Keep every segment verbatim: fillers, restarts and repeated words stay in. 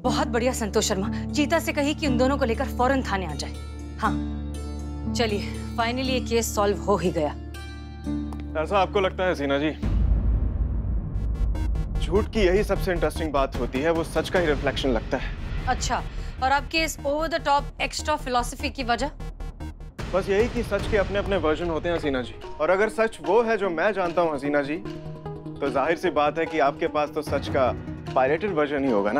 बहुत बढ़िया संतोष शर्मा, चीता से कही कि उन दोनों को लेकर फौरन थाने आ जाए। हाँ चलिए, फाइनली ये केस सॉल्व हो ही गया। ऐसा आपको लगता है हसीना जी? झूठ की यही सबसे इंटरेस्टिंग बात होती है, वो सच का ही रिफ्लेक्शन लगता है। अच्छा, और आपके इस over the top extra philosophy की वजह? बस यही कि सच के अपने अपने वर्जन होते हैं हसीना जी, और अगर सच वो है जो मैं जानता हूँ हसीना जी, तो जाहिर सी बात है कि आपके पास तो सच का पायरेटेड वर्जन ही होगा ना।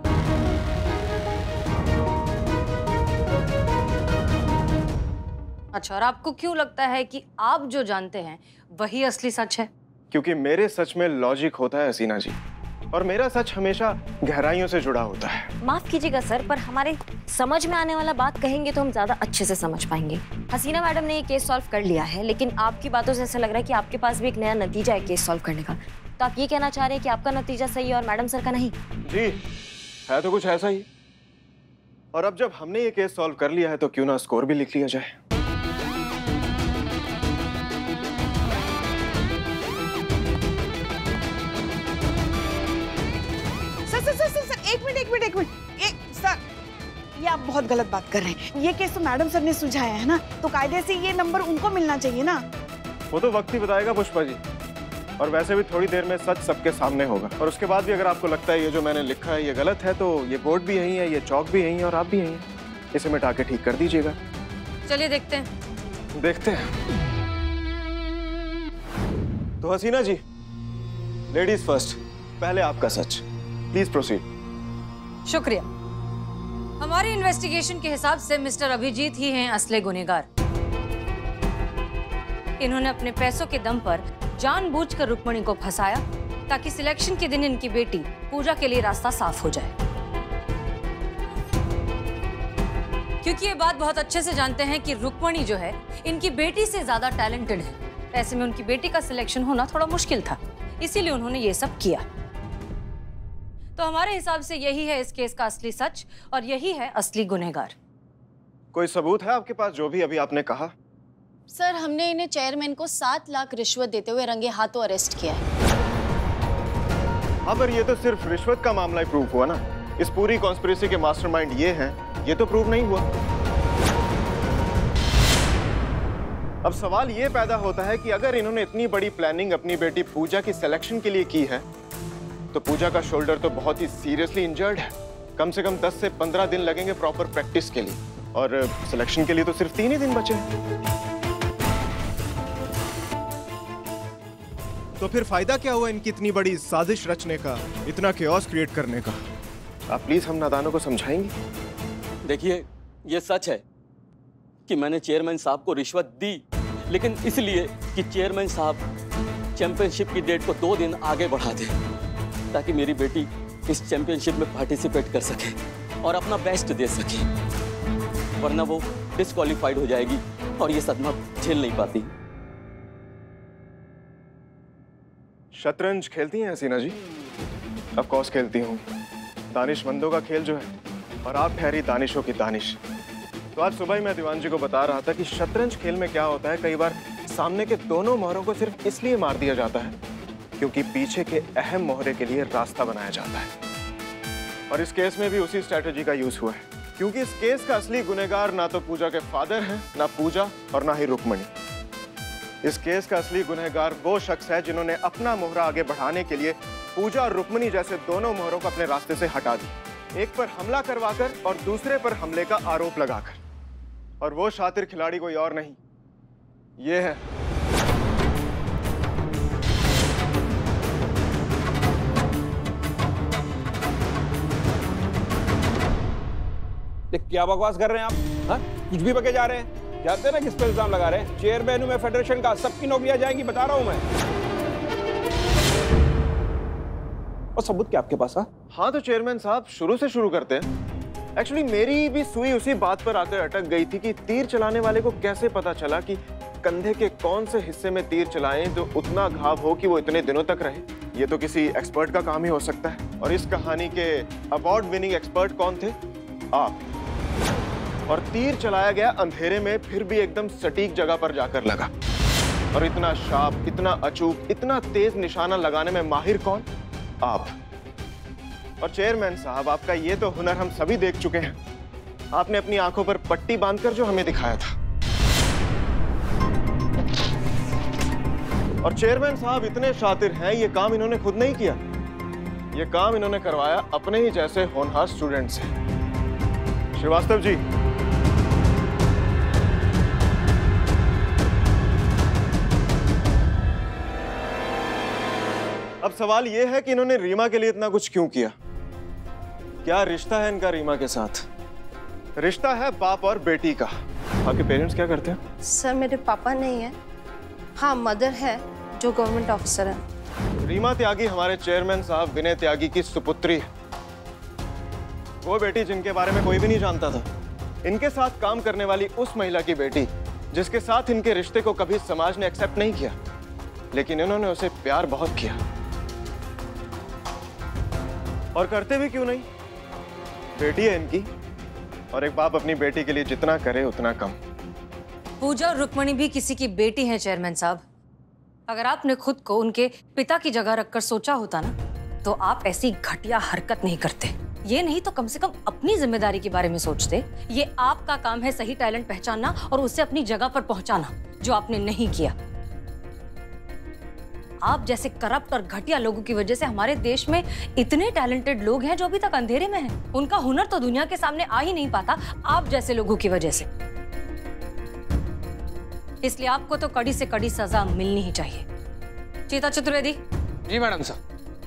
अच्छा, और आपको क्यों लगता है कि आप जो जानते हैं वही असली सच है? क्योंकि मेरे सच में लॉजिक होता है हसीना जी, और मेरा सच हमेशा गहराइयों से जुड़ा होता है। माफ कीजिएगा सर, पर हमारे समझ में आने वाला बात कहेंगे तो हम ज्यादा अच्छे से समझ पाएंगे। हसीना मैडम ने ये केस सॉल्व कर लिया है, लेकिन आपकी बातों से ऐसा लग रहा है कि आपके पास भी एक नया नतीजा है केस सॉल्व करने का। तो आप ये कहना चाह रहे हैं कि आपका नतीजा सही है और मैडम सर का नहीं? जी, है तो कुछ ऐसा ही। और अब जब हमने ये केस सॉल्व कर लिया है तो क्यों ना स्कोर भी लिख लिया जाए। सर सर सर सर एक मिनट एक मिनट एक मिनट एक सर, ये आप बहुत गलत बात कर रहे हैं। ये केस तो मैडम सर ने सुझाया है ना, तो कायदे से ये नंबर उनको मिलना चाहिए ना। वो तो वक्त ही बताएगा पुष्पा जी, और वैसे भी थोड़ी देर में सच सबके सामने होगा। और उसके बाद भी अगर आपको लगता है ये जो मैंने लिखा है ये गलत है, तो ये बोर्ड भी यही है, ये चौक भी यही है, और आप भी यही हैं। इसे मिटा के ठीक कर दीजिएगा। चलिए देखते हैं। देखते हैं। तो हसीना जी, लेडीज फर्स्ट, पहले आपका सच, प्लीज प्रोसीड। शुक्रिया। हमारी इन्वेस्टिगेशन के हिसाब से मिस्टर अभिजीत ही हैं असली गुनहगार। इन्होंने अपने पैसों के दम पर जानबूझकर रुक्मणी को फंसाया ताकि सिलेक्शन के दिन इनकी बेटी पूजा के लिए रास्ता साफ हो जाए। क्योंकि ये बात बहुत अच्छे से जानते हैं कि रुक्मणी जो है इनकी बेटी से ज्यादा टैलेंटेड है, ऐसे में उनकी बेटी का सिलेक्शन होना थोड़ा मुश्किल था, इसीलिए उन्होंने ये सब किया। तो हमारे हिसाब से यही है इस केस का असली सच, और यही है असली गुनहगार। कोई सबूत है आपके पास जो भी अभी आपने कहा? सर, हमने इन्हें चेयरमैन को सात लाख रिश्वत देते हुए रंगे हाथों अरेस्ट किया है। हाँ, पर ये तो सिर्फ रिश्वत का मामला ही प्रूफ हुआ ना। इस पूरी कॉन्स्पिरेसी के मास्टरमाइंड ये हैं, ये तो प्रूव नहीं हुआ। अब सवाल ये पैदा होता है कि अगर इन्होंने इतनी बड़ी प्लानिंग अपनी बेटी पूजा की सिलेक्शन के लिए की है, तो पूजा का शोल्डर तो बहुत ही सीरियसली इंजर्ड है। कम से कम दस से पंद्रह दिन लगेंगे प्रॉपर प्रैक्टिस के लिए, और सिलेक्शन के लिए तो सिर्फ तीन ही दिन बचे हैं। तो फिर फायदा क्या हुआ इनकी इतनी बड़ी साजिश रचने का, इतना केओस क्रिएट करने का? आप प्लीज हम नादानों को समझाएंगे? देखिए, ये सच है कि मैंने चेयरमैन साहब को रिश्वत दी, लेकिन इसलिए कि चेयरमैन साहब चैंपियनशिप की डेट को दो दिन आगे बढ़ा दे, ताकि मेरी बेटी इस चैंपियनशिप में पार्टिसिपेट कर सके और अपना बेस्ट दे सके, वरना वो डिस्क्वालीफाइड हो जाएगी और ये सदमा झेल नहीं पाती। शतरंज खेलती हैं हसीना जी? ऑफ कोर्स खेलती हूँ। दानिशमंदों का खेल जो है, और आप ठहरी दानिशों की दानिश। तो आज सुबह ही मैं दीवान जी को बता रहा था कि शतरंज खेल में क्या होता है, कई बार सामने के दोनों मोहरों को सिर्फ इसलिए मार दिया जाता है क्योंकि पीछे के अहम मोहरे के लिए रास्ता बनाया जाता है। और इस केस में भी उसी स्ट्रैटेजी का यूज हुआ है, क्योंकि इस केस का असली गुनहगार ना तो पूजा के फादर हैं, ना पूजा और ना ही रुक्मणी। इस केस का असली गुनहगार वो शख्स है जिन्होंने अपना मोहरा आगे बढ़ाने के लिए पूजा और रुक्मणी जैसे दोनों मोहरों को अपने रास्ते से हटा दी, एक पर हमला करवाकर और दूसरे पर हमले का आरोप लगाकर। और वो शातिर खिलाड़ी कोई और नहीं, ये है क्या बकवास कर रहे हैं आप? हाँ, कुछ भी बके जा रहे हैं। जानते हैं ना किस पर इल्जाम लगा रहे हैं? चेयरमैन हूं मैं फेडरेशन का, सबकी नौकरियां जाएंगी, बता रहा हूं मैं। और सबूत क्या आपके पास? हाँ, तो चेयरमैन साहब शुरू से शुरू करते हैं। एक्चुअली मेरी भी सुई उसी बात पर आकर अटक गई थी कि तीर चलाने वाले को कैसे पता चला कि कंधे के कौन से हिस्से में तीर चलाएं जो उतना घाव हो कि वो इतने दिनों तक रहे। ये तो किसी एक्सपर्ट का काम ही हो सकता है। और इस कहानी के अवार्ड विनिंग एक्सपर्ट कौन थे? आप। और तीर चलाया गया अंधेरे में, फिर भी एकदम सटीक जगह पर जाकर लगा। और इतना शार्प, इतना अचूक, इतना तेज निशाना लगाने में माहिर कौन? आप। और चेयरमैन साहब, आपका ये तो हुनर हम सभी देख चुके हैं। आपने अपनी आंखों पर पट्टी बांधकर जो हमें दिखाया था। और चेयरमैन साहब इतने शातिर हैं, ये काम इन्होंने खुद नहीं किया। ये काम इन्होंने करवाया अपने ही जैसे होनहार स्टूडेंट से। श्रीवास्तव जी, अब सवाल यह है कि इन्होंने रीमा के लिए इतना कुछ क्यों किया? क्या रिश्ता है इनका रीमा के साथ? रिश्ता है बाप और बेटी का। आपके पेरेंट्स क्या करते हैं? सर मेरे पापा नहीं है, हाँ मदर है जो गवर्नमेंट ऑफिसर है। रीमा त्यागी हमारे चेयरमैन साहब विनय त्यागी की सुपुत्री है। वो बेटी जिनके बारे में कोई भी नहीं जानता था। इनके साथ काम करने वाली उस महिला की बेटी जिसके साथ इनके रिश्ते को कभी समाज ने एक्सेप्ट नहीं किया, लेकिन इन्होंने उसे प्यार बहुत किया। और करते भी क्यों नहीं? बेटी है इनकी, और एक बाप अपनी बेटी के लिए जितना करे उतना कम। पूजा और रुक्मणी भी किसी की बेटी है चेयरमैन साहब। अगर आपने खुद को उनके पिता की जगह रखकर सोचा होता ना, तो आप ऐसी घटिया हरकत नहीं करते। ये नहीं तो कम से कम अपनी जिम्मेदारी के बारे में सोचते। ये आपका काम है सही टैलेंट पहचानना और उसे अपनी जगह पर पहुंचाना, जो आपने नहीं किया। आप जैसे करप्ट और घटिया लोगों की वजह से हमारे देश में इतने टैलेंटेड लोग हैं जो अभी तक अंधेरे में हैं। उनका हुनर तो दुनिया के सामने आ ही नहीं पाता, आप जैसे लोगों की वजह से। इसलिए आपको तो कड़ी से कड़ी सजा मिलनी ही चाहिए। चेता चतुर्वेदी। जी मैडम साहब।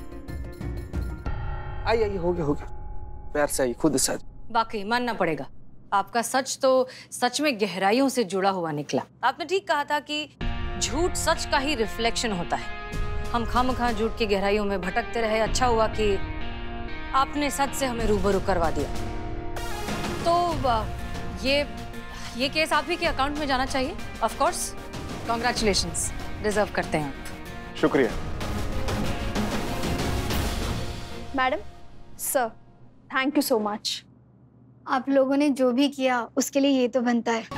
आइए आइए, हो गया हो गया, प्यार से आइए, खुद सच। बाकी मानना पड़ेगा, आपका सच तो सच में गहराइयों से जुड़ा हुआ निकला। आपने ठीक कहा था कि झूठ सच का ही रिफ्लेक्शन होता है। हम खामखा झूठ की गहराइयों में भटकते रहे। अच्छा हुआ कि आपने सच से हमें रूबरू करवा दिया। तो ये ये केस आप ही के अकाउंट में जाना चाहिए। ऑफ कोर्स, कॉन्ग्रेचुलेशंस, डिजर्व करते हैं आप। शुक्रिया madam. Sir thank you so much. आप लोगों ने जो भी किया उसके लिए ये तो बनता है।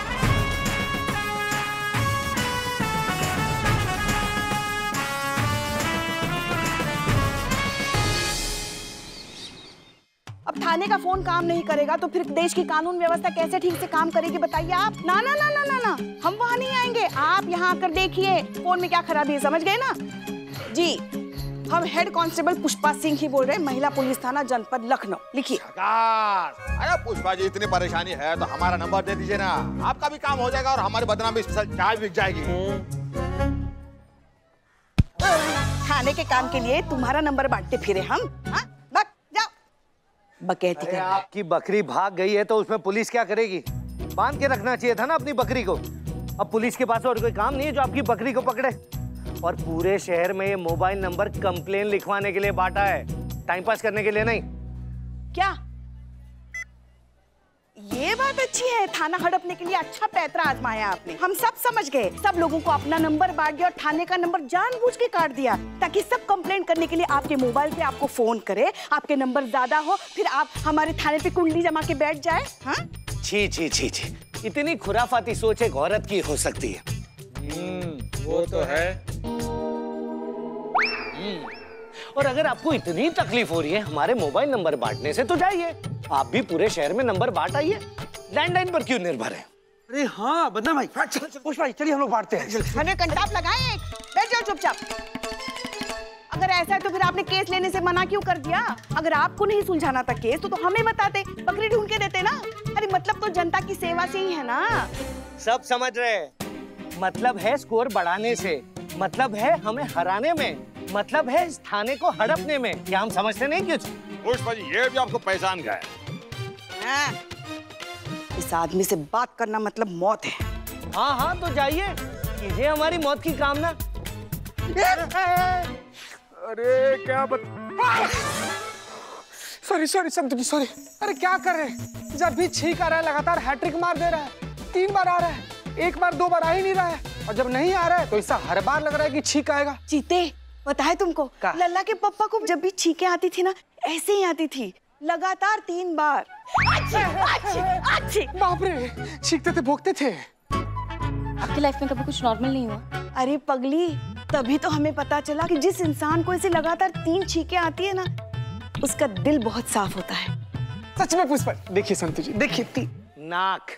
अब थाने का फोन काम नहीं करेगा तो फिर देश की कानून व्यवस्था कैसे ठीक से काम करेगी बताइए आप? ना ना ना ना ना ना, हम वहाँ नहीं आएंगे। आप यहाँ आकर देखिए फोन में क्या खराबी है, समझ गए ना जी? हम हेड कांस्टेबल पुष्पा सिंह ही बोल रहे हैं, महिला पुलिस थाना जनपद लखनऊ। लिखिए। अरे पुष्पा जी, इतनी परेशानी है तो हमारा नंबर दे दीजिए ना, आपका भी काम हो जाएगा और हमारी बदनामी स्पेशल चाय बिक जाएगी। थाने के काम के लिए तुम्हारा नंबर बांटते फिरे हम? हाँ? बक जाओ। बकैती कर। आपकी बकरी भाग गई है तो उसमें पुलिस क्या करेगी? बांध के रखना चाहिए था ना अपनी बकरी को। अब पुलिस के पास और कोई काम नहीं है जो आपकी बकरी को पकड़े। और पूरे शहर में ये मोबाइल नंबर कंप्लेन लिखवाने के लिए बांटा है, टाइम पास करने के लिए नहीं। क्या ये बात अच्छी है? थाना हड़पने के लिए अच्छा पैतरा आजमाया आपने। हम सब समझ गए, सब लोगों को अपना नंबर बांट दिया और थाने का नंबर जानबूझ के काट दिया ताकि सब कंप्लेंट करने के लिए आपके मोबाइल पे आपको फोन करे, आपके नंबर ज्यादा हो, फिर आप हमारे थाने पे कुंडली जमा के बैठ जाए। हाँ? छी छी छी छी, इतनी खुराफाती सोच एक औरत की हो सकती है। वो तो है। और अगर आपको इतनी तकलीफ हो रही है हमारे मोबाइल नंबर बांटने से, तो जाइए आप भी पूरे शहर में नंबर बांट आइए। लैंडलाइन पर क्यों निर्भर है? अरे हाँ बदनाम भाई, पुष्पा भाई चलिए हम लोग बांटते हैं। हमें कंटाप लगाए, बैठ जाओ चुपचाप। अगर ऐसा है तो फिर आपने केस लेने से मना क्यों कर दिया? अगर आपको नहीं सुलझाना था केस तो, तो हमें बताते, बकरी ढूंढ के देते ना। अरे मतलब तो जनता की सेवा से ही है ना। सब समझ रहे, मतलब है स्कोर बढ़ाने से, मतलब है हमें हराने में, मतलब है इस थाने को हड़पने में। क्या हम समझते नहीं कुछ? पुष्पा जी, ये भी आपको पहचान गए। हाँ, इस आदमी से बात करना मतलब मौत है। हाँ हाँ तो जाइए, कीजिए हमारी मौत की कामना। अरे क्या बत... sorry sorry Santosh ji, sorry. अरे क्या कर रहे हैं? जब भी छींक आ रहा है लगातार हैट्रिक मार दे रहा है। तीन बार आ रहा है, एक बार दो बार आ ही नहीं रहा है। और जब नहीं आ रहा है तो ऐसा हर बार लग रहा है कि छींक आएगा। चीते, पता है तुमको, लल्ला के पापा को जब भी छींकें आती थी ना, ऐसे ही आती थी लगातार तीन बार। आची, आची, आची। बाप रे, छींकते थे, भोंकते थे। आपकी लाइफ में कभी कुछ नॉर्मल नहीं हुआ? अरे पगली, तभी तो हमें पता चला कि जिस इंसान को ऐसे लगातार तीन छींकें आती है ना, उसका दिल बहुत साफ होता है। सच में पुष्पा, देखिए संतोष जी, देखिए नाक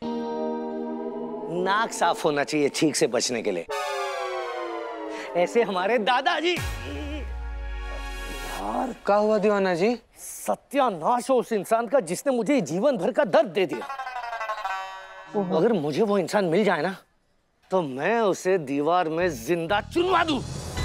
नाक साफ होना चाहिए छींक से बचने के लिए। ऐसे हमारे दादाजी। यार क्या हुआ दीवाना जी? सत्यानाश हो उस इंसान का जिसने मुझे जीवन भर का दर्द दे दिया। अगर मुझे वो इंसान मिल जाए ना तो मैं उसे दीवार में जिंदा चुनवा दूं।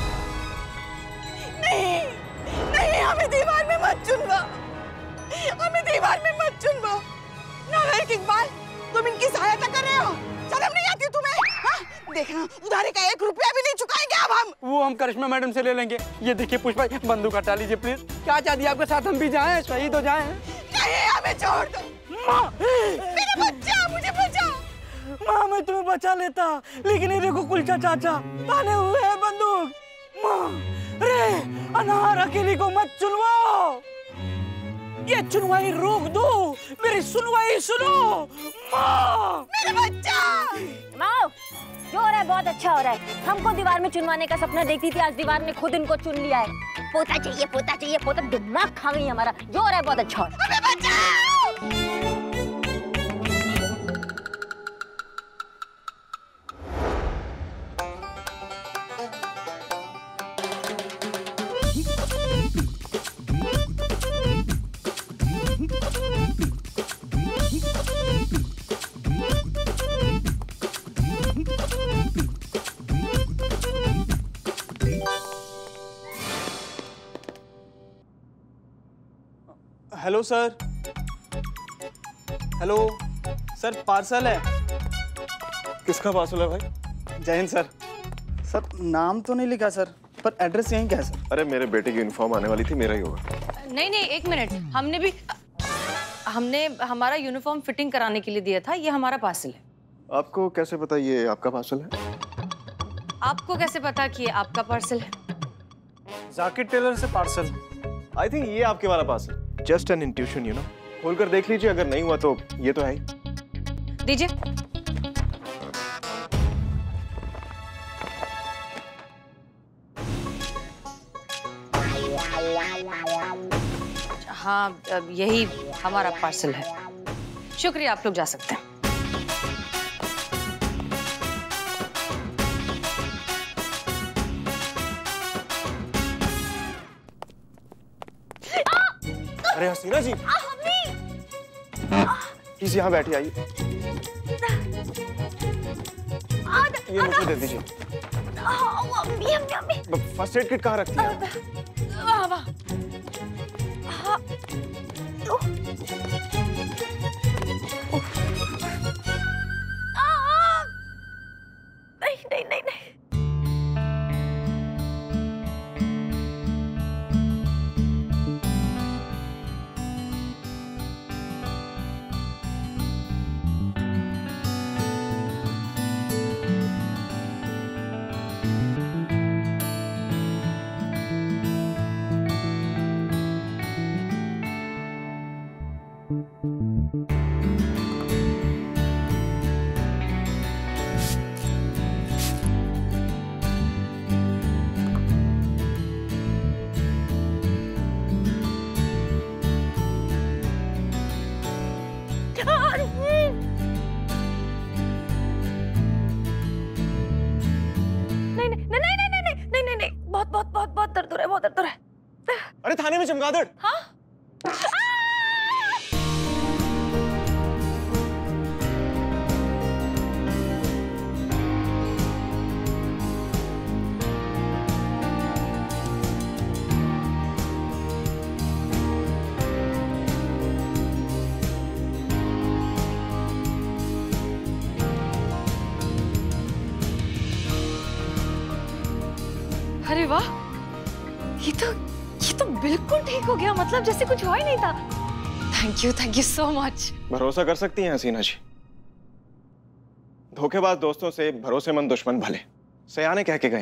नहीं नहीं, हमें दीवार में मत चुनवा, हमें दीवार में मत चुनवा। नालायक इकबाल, तुम इनकी सहायता कर रहे हो, शर्म नहीं आती तुम्हें? हाँ? देखना, उधारी का एक रुपया भी नहीं चुकाएंगे अब हम। वो हम करिश्मा मैडम से ले लेंगे। ये देखिए पुष्पा, बंदूक हटा लीजिए प्लीज। क्या चाहती है आपके साथ हम भी जाएं, शहीद हो जाएं? नहीं, हमें छोड़ दो। माँ, मेरा बच्चा, मुझे बचा। माँ मैं तुम्हें बचा लेता, लेकिन ये देखो कुलचा चाचा ताने हुए हैं बंदूक। माँ रे, अनार अकेली को मत चुनवाओ, ये चुनवाई रोक दो, मेरी सुनवाई सुनो। माँ, मेरा बच्चा। माँ, जो हो रहा है बहुत अच्छा हो रहा है। हमको दीवार में चुनवाने का सपना देखती थी, आज दीवार ने खुद इनको चुन लिया है। पोता चाहिए, पोता चाहिए, पोता, दिमाग खा गई हमारा। जो हो रहा है बहुत अच्छा हो रहा है। हमें बचाओ। Hello sir, hello sir, parcel है। किसका पार्सल है भाई? जय हिंद सर। सर नाम तो नहीं लिखा सर, पर एड्रेस यहीं क्या है सर? अरे मेरे बेटे की यूनिफॉर्म आने वाली थी, मेरा ही होगा। नहीं नहीं, एक मिनट, हमने भी हमने हमारा यूनिफॉर्म फिटिंग कराने के लिए दिया था। ये हमारा पार्सल है। आपको कैसे पता ये आपका पार्सल है? आपको कैसे पता कि ये आपका पार्सल है? जाकिर टेलर से पार्सल। आई थिंक ये आपके वाला parcel. Just an intuition, you know. खोलकर देख लीजिए, अगर नहीं हुआ तो ये तो है ही। दीजिए। हाँ, यही हमारा पार्सल है। शुक्रिया, आप लोग जा सकते हैं। अरे हसीना जी, प्लीज यहाँ बैठी, आइए। ये मुझे दे दीजिए। फर्स्ट एड किट कहाँ रखती है? नहीं नहीं नहीं नहीं। अरे थाने में चमगादड़। हाँ? अरे वाह, ये तो ये तो बिल्कुल ठीक हो गया, मतलब जैसे कुछ हुआ ही नहीं था। Thank you, thank you so much. भरोसा कर सकती हैं हसीना जी, धोखेबाज दोस्तों से भरोसेमंद दुश्मन भले, सयाने कह के गए।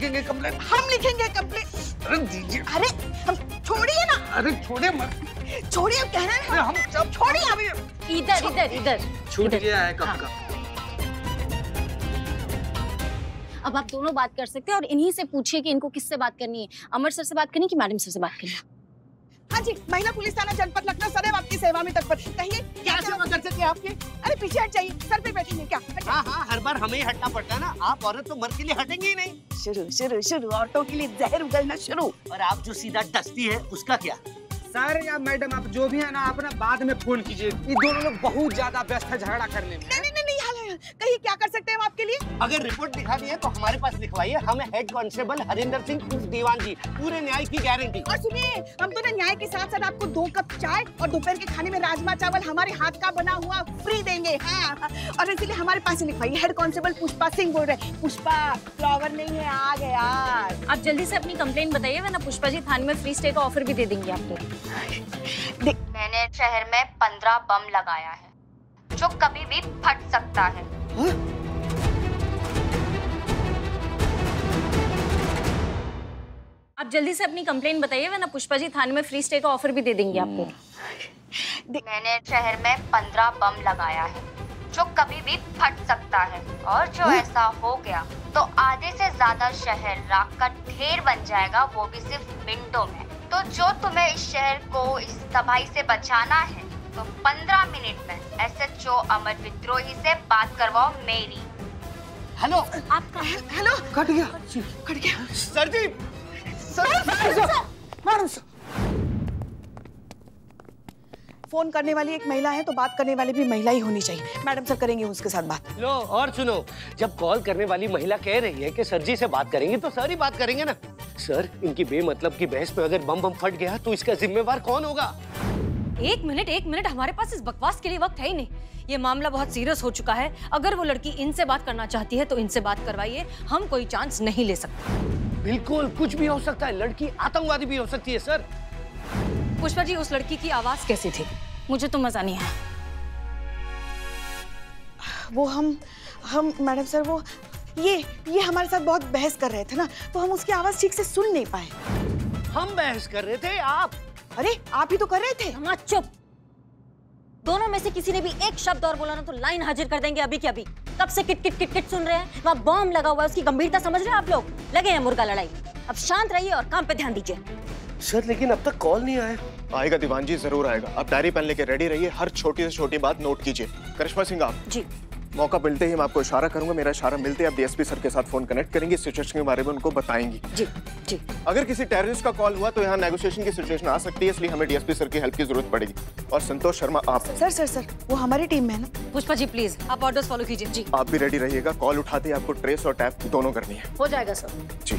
लिखेंगे कंप्लेन। हम लिखेंगे कंप्लेन। अरे दीजिए। अरे हम छोड़िए ना। अरे छोड़िए मत। छोड़िए, हम कह रहे हैं हम सब छोड़िए अभी। इधर इधर इधर छूट गया है कब का। अब आप दोनों बात कर सकते हैं और इन्हीं से पूछिए कि इनको किससे बात करनी है, अमर सर से बात करनी है कि मैडम सर से बात करनी है। हाँ जी, महिला पुलिस थाना जनपद लखनऊ सदैव आपकी सेवा में तत्पर। कहिए क्या सेवा कर सकते हैं आपकी? अरे पीछे हट जाइए, सर पे बैठेंगे क्या? हाँ हाँ, हर बार हमें ही हटना पड़ता है ना। आप औरत तो मर्द के लिए हटेंगी ही नहीं। शुरू शुरू शुरू औरतों के लिए जहर उगलना शुरू। और आप जो सीधा डसती है उसका क्या? सर या मैडम, आप जो भी है ना, आप ना बाद में फोन कीजिए। ये दोनों लोग बहुत ज्यादा व्यस्त है झगड़ा करने में। नहीं नहीं नहीं, हाल कहिए क्या कर सकते हैं हम आपके लिए? अगर रिपोर्ट दिखानी है तो हमारे पास लिखवाइए। हम हेड कांस्टेबल हरिंदर सिंह उर्फ दीवान जी, पूरे न्याय की गारंटी। और सुनिए, हम तो ना न्याय के साथ साथ आपको दो कप चाय और दोपहर के खाने में राजमा चावल हमारे हाथ का बना हुआ फ्री देंगे। हाँ, और इसीलिए हमारे पास ही लिखवाइए। हेड कांस्टेबल पुष्पा सिंह बोल रहे हैं। पुष्पा फ्लावर नहीं है, आ गया। आप जल्दी से अपनी कंप्लेंट बताइए, वरना पुष्पा जी थाने में फ्री स्टे का ऑफर भी दे देंगे आपको। मैंने शहर में पंद्रह बम लगाया है जो कभी भी फट सकता है। हा? आप जल्दी से अपनी कंप्लेंट बताइए, वरना पुष्पा जी थाने में फ्री स्टे का ऑफर भी दे देंगे आपको। मैंने शहर में पंद्रह बम लगाया है जो कभी भी फट सकता है, और जो ऐसा हो गया तो आधे से ज्यादा शहर राख का ढेर बन जाएगा, वो भी सिर्फ मिनटों में। तो जो तुम्हें इस शहर को इस तबाही से बचाना है तो पंद्रह मिनट में एस एच ओ अमर विद्रोही से बात करवाओ मेरी। हेलो, आपका हेलो, कट गया कट गया। Sir ji, madam sir, phone करने वाली एक महिला है तो बात करने वाली भी महिला ही होनी चाहिए। मैडम सर करेंगे उसके साथ बात। लो और सुनो, जब कॉल करने वाली महिला कह रही है कि सर जी से बात करेंगे तो सर ही बात करेंगे ना। सर, इनकी बेमतलब की बहस में अगर बम बम फट गया तो इसका जिम्मेवार कौन होगा? एक मिनट एक मिनट, हमारे पास इस बकवास के लिए वक्त है ही नहीं। ये मामला बहुत सीरियस हो चुका है। अगर वो लड़की इनसे बात करना चाहती है तो इनसे बात करवाइए। हम कोई चांस नहीं ले सकते। बिल्कुल, कुछ भी हो सकता है। लड़की आतंकवादी भी हो सकती है सर। पुष्पा जी, उस लड़की की आवाज कैसी थी? मुझे तो मजा नहीं आया। वो हम हम मैडम सर, वो ये ये हमारे साथ बहुत बहस कर रहे थे ना, तो हम उसकी आवाज ठीक से सुन नहीं पाए। हम बहस कर रहे थे, आप? अरे आप ही तो कर रहे थे। हम चुप। दोनों में से किसी ने भी एक शब्द और बोला ना तो लाइन हाजिर कर देंगे अभी के अभी। कब से किट किट किट किट सुन रहे हैं? वहाँ बॉम्ब लगा हुआ है, उसकी गंभीरता समझ रहे हैं आप लोग? लगे हैं मुर्गा लड़ाई। अब शांत रहिए और काम पे ध्यान दीजिए। सर, लेकिन अब तक कॉल नहीं आया। आएगा दीवान जी, जरूर आएगा। आप डायरी पेन लेके रेडी रहिए, हर छोटी से छोटी बात नोट कीजिए। करिश्मा सिंह, आप जी। मौका मिलते ही मैं आपको इशारा करूंगा। मेरा इशारा मिलते ही आप डी एस पी सर के साथ फोन कनेक्ट करेंगे, सिचुएशन के बारे में उनको बताएंगी। जी जी। अगर किसी टेररिस्ट का कॉल हुआ तो यहाँ नेगोशिएशन की सिचुएशन आ सकती है, इसलिए हमें डी एस पी सर की हेल्प की जरूरत पड़ेगी। और संतोष शर्मा, आप? सर सर सर वो हमारी टीम में है ना। पुष्पा जी प्लीज आप ऑर्डर्स फॉलो कीजिए। जी। आप भी रेडी रहिएगा। कॉल उठाते ही आपको ट्रेस और टैप दोनों करनी है। हो जाएगा सर। जी।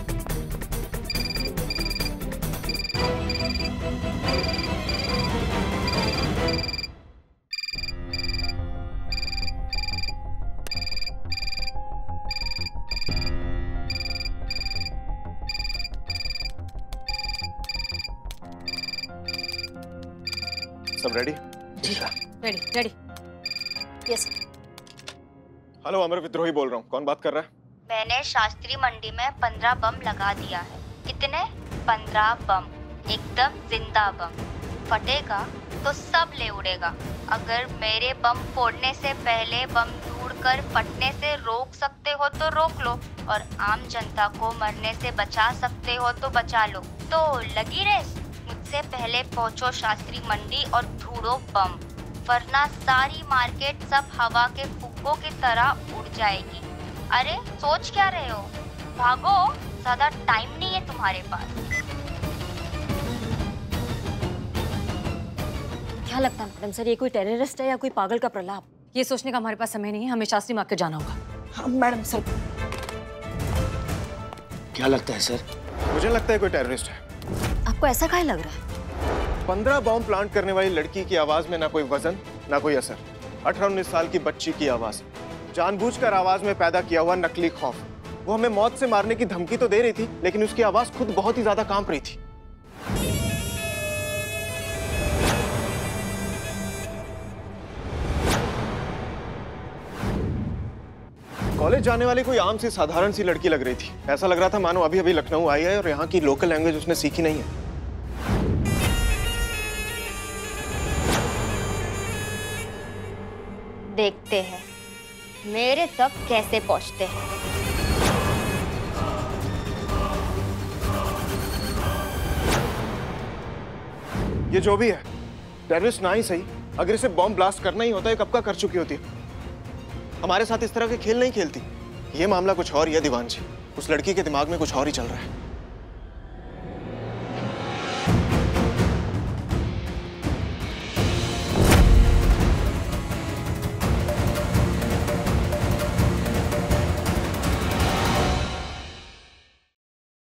सब ready? Ready ready. Yes. Hello, Amar Vidrohi बोल रहा हूँ। कौन बात कर रहा है? मैंने शास्त्री मंडी में पंद्रह बम लगा दिया है। कितने? पंद्रह बम, एकदम जिंदा बम। फटेगा तो सब ले उड़ेगा। अगर मेरे बम फोड़ने से पहले बम ढूंढकर फटने से रोक सकते हो तो रोक लो, और आम जनता को मरने से बचा सकते हो तो बचा लो। तो लगी रेस, मुझसे पहले पहुंचो शास्त्री मंडी और ढूंढो बम, वरना सारी मार्केट सब हवा के फुग्गों की तरह उड़ जाएगी। अरे सोच क्या रहे हो? भागो, ज्यादा टाइम नहीं है तुम्हारे पास। क्या लगता है मैडम सर, ये कोई टेररिस्ट है या कोई पागल का प्रलाप? ये सोचने का हमारे पास समय नहीं है। हमें शास्त्री मार्केट जाना होगा। हाँ, मैडम सर। क्या लगता है सर? मुझे लगता है कोई टेररिस्ट है। आपको ऐसा काहे लग रहा है? पंद्रह बॉम्ब प्लांट करने वाली लड़की की आवाज में ना कोई वजन ना कोई असर। अठारह उन्नीस साल की बच्ची की आवाज, जानबूझकर आवाज में पैदा किया हुआ नकली खौफ। वो हमें मौत से मारने की धमकी तो दे रही थी, लेकिन उसकी आवाज खुद बहुत ही ज्यादा कांप रही थी। कॉलेज जाने वाली कोई आम सी साधारण सी लड़की लग रही थी। ऐसा लग रहा था मानो अभी अभी लखनऊ आई है और यहाँ की लोकल लैंग्वेज उसने सीखी नहीं है। देखते हैं मेरे तक कैसे पहुंचते हैं। ये जो भी है, टेररिस्ट ना ही सही, अगर इसे बॉम्ब ब्लास्ट करना ही होता है कब का कर चुकी होती है। हमारे साथ इस तरह के खेल नहीं खेलती। ये मामला कुछ और ही है दीवान जी, उस लड़की के दिमाग में कुछ और ही चल रहा है।